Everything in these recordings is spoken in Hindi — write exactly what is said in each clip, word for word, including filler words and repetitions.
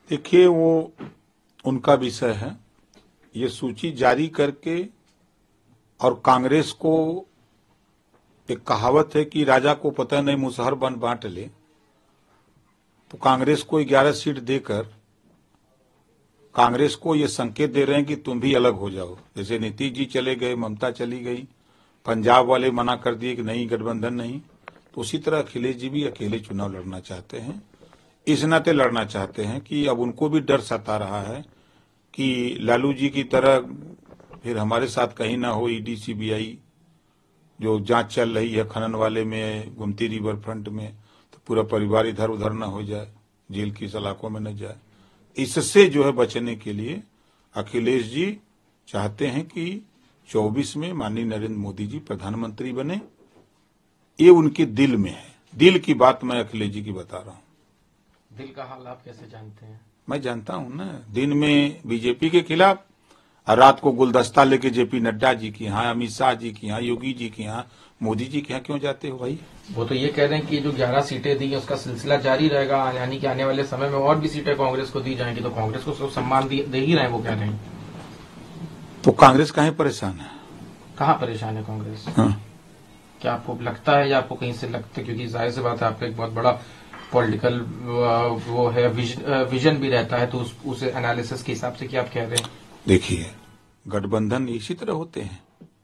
देखिए, वो उनका विषय है। ये सूची जारी करके, और कांग्रेस को एक कहावत है कि राजा को पता नहीं मुसहर बन बांट ले, तो कांग्रेस को ग्यारह सीट देकर कांग्रेस को ये संकेत दे रहे हैं कि तुम भी अलग हो जाओ। जैसे नीतीश जी चले गए, ममता चली गई, पंजाब वाले मना कर दिए कि नहीं गठबंधन नहीं, तो उसी तरह अखिलेश जी भी अकेले चुनाव लड़ना चाहते हैं। इस नाते लड़ना चाहते हैं कि अब उनको भी डर सता रहा है कि लालू जी की तरह फिर हमारे साथ कहीं ना हो ईडी सीबीआई जो जांच चल रही है खनन वाले में, गुमती रिवर फ्रंट में, तो पूरा परिवार इधर उधर न हो जाए, जेल की सलाखों में न जाए। इससे जो है बचने के लिए अखिलेश जी चाहते हैं कि चौबीस में माननीय नरेंद्र मोदी जी प्रधानमंत्री बने। ये उनके दिल में है। दिल की बात मैं अखिलेश जी की बता रहा हूँ। दिल का हाल आप कैसे जानते हैं? मैं जानता हूँ ना। दिन में बीजेपी के खिलाफ और रात को गुलदस्ता लेके जेपी नड्डा जी की यहाँ, अमित शाह जी की यहाँ, योगी जी की यहाँ, मोदी जी के यहाँ क्यों जाते हो भाई? वो तो ये कह रहे हैं कि जो ग्यारह सीटें दी उसका सिलसिला जारी रहेगा, यानी कि आने वाले समय में और भी सीटें कांग्रेस को दी जाएंगी, तो कांग्रेस को सम्मान दे ही रहे हैं, वो कह रहे हैं। तो कांग्रेस काहे परेशान है? कहाँ परेशान है कांग्रेस? हाँ। क्या आपको लगता है या आपको कहीं से लगता है? क्योंकि जाहिर सी बात है आपका एक बहुत बड़ा पॉलिटिकल वो है, विजन, विजन भी रहता है, तो उस, उस एनालिसिस के हिसाब से क्या आप कह रहे हैं? देखिए, गठबंधन इसी तरह होते हैं।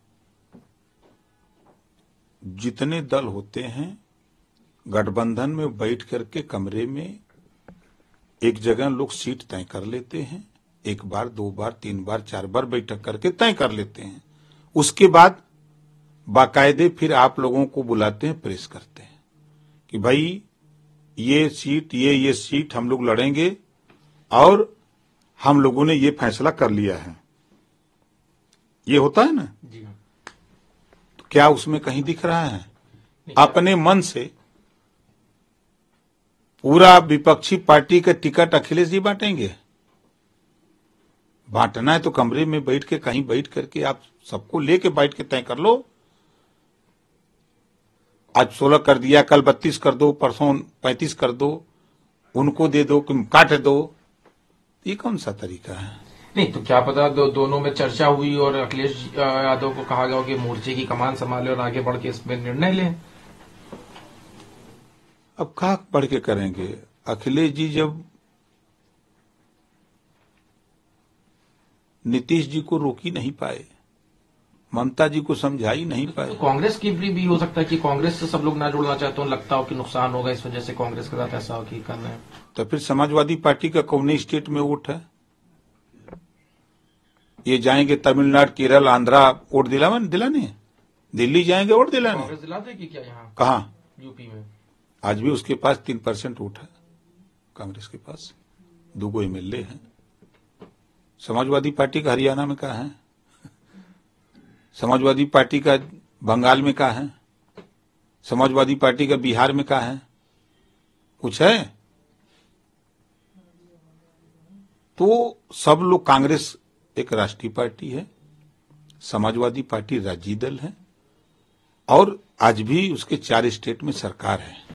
जितने दल होते हैं गठबंधन में बैठ करके कमरे में एक जगह लोग सीट तय कर लेते हैं। एक बार, दो बार, तीन बार, चार बार बैठक करके तय कर लेते हैं। उसके बाद बाकायदे फिर आप लोगों को बुलाते हैं, प्रेस करते हैं कि भाई ये सीट, ये ये सीट हम लोग लड़ेंगे और हम लोगों ने ये फैसला कर लिया है। ये होता है ना जी। तो क्या उसमें कहीं दिख रहा है? अपने मन से पूरा विपक्षी पार्टी का टिकट अखिलेश जी बांटेंगे? बांटना है तो कमरे में बैठ के, कहीं बैठ करके आप सबको लेके बैठ के तय कर लो। आज सोलह कर दिया, कल बत्तीस कर दो, परसों पैंतीस कर दो, उनको दे दो, काट दो। ये कौन सा तरीका है? नहीं तो क्या पता दो, दोनों में चर्चा हुई और अखिलेश यादव को कहा गया कि मोर्चे की कमान संभाले और आगे बढ़ के इसमें निर्णय लें। अब कहाँ बढ़ के करेंगे? अखिलेश जी जब नीतीश जी को रोक ही नहीं पाए, ममता जी को समझा ही नहीं पाए, तो कांग्रेस की भी, भी हो सकता है कि कांग्रेस से सब लोग ना जुड़ना चाहते हो, लगता हो कि नुकसान होगा, इस वजह से कांग्रेस के साथ ऐसा हो कि कर रहे हैं। तो फिर समाजवादी पार्टी का कौन स्टेट में वोट है? ये जाएंगे तमिलनाडु, केरल, आंध्रा, वोट दिला दिलाने, दिल्ली जाएंगे वोट दिलाने। कांग्रेस दिला देगी क्या यहाँ? कहाँ? यूपी में आज भी उसके पास तीन परसेंट वोट है। कांग्रेस के पास दो गो एमएलए हैं। समाजवादी पार्टी का हरियाणा में कहा है? समाजवादी पार्टी का बंगाल में कहा है? समाजवादी पार्टी का बिहार में कहा है? कुछ है? तो सब लोग, कांग्रेस एक राष्ट्रीय पार्टी है, समाजवादी पार्टी राज्य दल है, और आज भी उसके चार स्टेट में सरकार है।